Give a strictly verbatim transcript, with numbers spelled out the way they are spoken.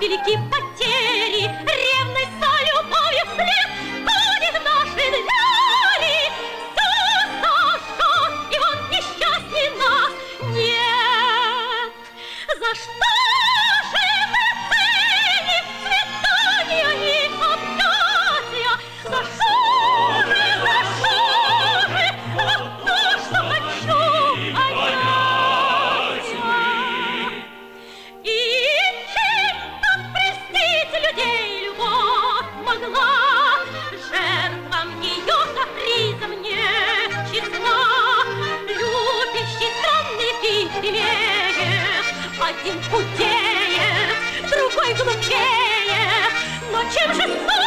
велики потери, ревность за любовью вслед будет нашей двери. Все сожжет, и он несчастней нас. Нет, за что же мы ценим свидания и объятия? За что же, за что же, за то, что хочу, а я? И чем так простить людей любовь могла? Жертвам ее капризом не числа. Любящий странный вид имеет, один худеет, другой глупее. Но чем же